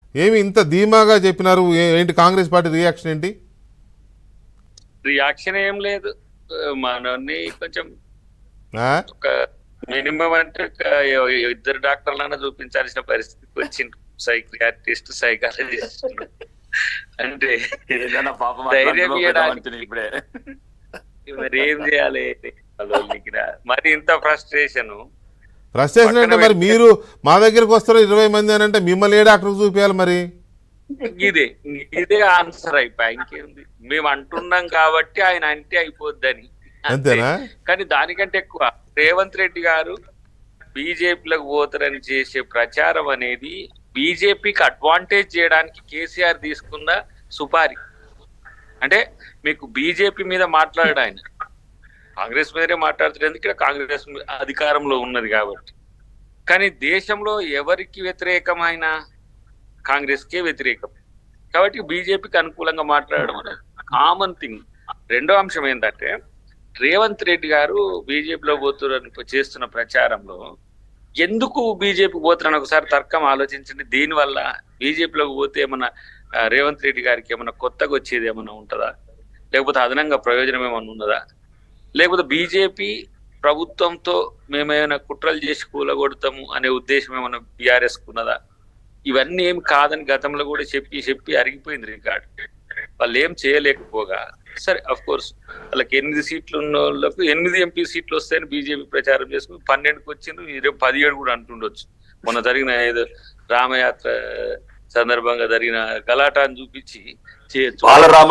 ఏమి ఇంత ధీమాగా చెప్పినారు? ఏంటి కాంగ్రెస్ పార్టీ రియాక్షన్ ఏంటి? రియాక్షన్ ఏం లేదు. మనల్ని కొంచెం ఆ? ఒక మినిమం అంటే ఇద్దరు డాక్టర్లన్నా చూపించాల్సిన పరిస్థితికి వచ్చింది. Psychiatrist, psychologist. అంటే ఏదైనా పాపం ధైర్యం ఇవ్వడానికి ఇప్పుడే మరి ఏం చేయాలి వాళ్ళకి? మరి ఇంత ఫ్రస్ట్రేషన్ అంటే మరి మీరు మా దగ్గరికి వస్తారు 20 మంది అని అంటే మిమ్మల్ని ఏ డాక్టర్కి చూపించాలి మరి? ఇదే ఇదే ఆన్సర్ అయిపోయి ఇంకేంది. మేము అంటున్నాం కాబట్టి ఆయన అంటే అయిపోద్దని. అంతేనా? కానీ దానికంటే ఎక్కువ రేవంత్ రెడ్డి గారు బీజేపీలకు పోతారని చేసే ప్రచారం అనేది బీజేపీకి అడ్వాంటేజ్ చేయడానికి కేసీఆర్ తీసుకున్న సుపారి. అంటే మీకు బీజేపీ మీద మాట్లాడాడు ఆయన, కాంగ్రెస్ మీదనే మాట్లాడుతారు. ఎందుకంటే కాంగ్రెస్ అధికారంలో ఉన్నది కాబట్టి. కానీ దేశంలో ఎవరికి వ్యతిరేకమైన కాంగ్రెస్కే వ్యతిరేకం కాబట్టి బీజేపీకి అనుకూలంగా మాట్లాడడం అనేది కామన్ థింగ్. రెండో అంశం ఏంటంటే రేవంత్ రెడ్డి గారు బీజేపీలో పోతున్న చేస్తున్న ప్రచారంలో ఎందుకు బీజేపీకి పోతున్నారని ఒకసారి తర్కం ఆలోచించండి. దీనివల్ల బీజేపీలోకి పోతే ఏమన్నా రేవంత్ రెడ్డి గారికి ఏమన్నా కొత్తగా వచ్చేది ఏమన్నా ఉంటుందా? లేకపోతే అదనంగా ప్రయోజనం ఏమన్నా ఉన్నదా? లేకపోతే బీజేపీ ప్రభుత్వంతో మేమేమైనా కుట్రలు చేసి కూలగొడతాము అనే ఉద్దేశం ఏమైనా బీఆర్ఎస్ ఉన్నదా? ఇవన్నీ ఏం కాదని గతంలో కూడా చెప్పి అరిగిపోయింది రికార్డు. వాళ్ళు ఏం చేయలేకపోగా సరే అఫ్ కోర్స్ వాళ్ళకి 8 సీట్లు ఉన్న వాళ్ళకు 8 ఎంపీ సీట్లు వస్తాయని బీజేపీ ప్రచారం చేసుకుని 12కి వచ్చింది. 17 కూడా అంటుండొచ్చు. మొన్న జరిగిన ఏదో రామయాత్ర సందర్భంగా జరిగిన గలాటాన్ని చూపించి చేయొచ్చు.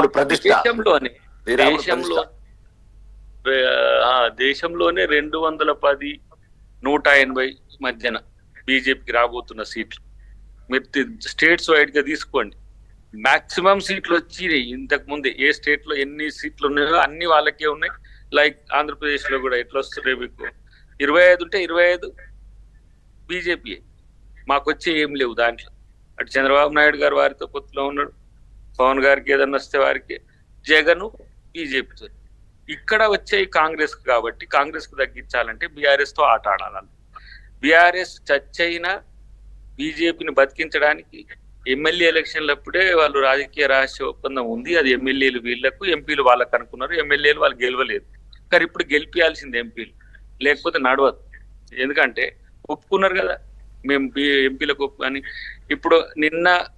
దేశంలోనే 210, 180 మధ్యన బీజేపీకి రాబోతున్న సీట్లు మీరు స్టేట్స్ వైడ్ గా తీసుకోండి. మాక్సిమం సీట్లు వచ్చినాయి. ఇంతకు ముందే ఏ స్టేట్ లో ఎన్ని సీట్లు ఉన్నాయో అన్ని వాళ్ళకే ఉన్నాయి. లైక్ ఆంధ్రప్రదేశ్ లో కూడా ఎట్లా వస్తున్నాయి మీకు 25 ఉంటే 25 బీజేపీ. మాకు వచ్చే ఏం లేవు దాంట్లో. అటు చంద్రబాబు నాయుడు గారు వారితో పొత్తులో ఉన్నాడు, పవన్ గారికి ఏదన్నా వస్తే వారికి, జగన్ బీజేపీతో. ఇక్కడ వచ్చే కాంగ్రెస్ కు కాబట్టి కాంగ్రెస్ కు తగ్గించాలంటే బీఆర్ఎస్ తో ఆట ఆడాలి. బీఆర్ఎస్ చచ్చైనా బీజేపీని బతికించడానికి ఎమ్మెల్యే ఎలక్షన్లప్పుడే వాళ్ళు రాజకీయ రహస్య ఒప్పందం ఉంది. అది ఎమ్మెల్యేలు వీళ్లకు, ఎంపీలు వాళ్ళకు అనుకున్నారు. ఎమ్మెల్యేలు వాళ్ళు గెలవలేదు. కానీ ఇప్పుడు గెలిపియాల్సింది ఎంపీలు, లేకపోతే నడవదు. ఎందుకంటే ఒప్పుకున్నారు కదా మేము ఎంపీలకు అని. ఇప్పుడు నిన్న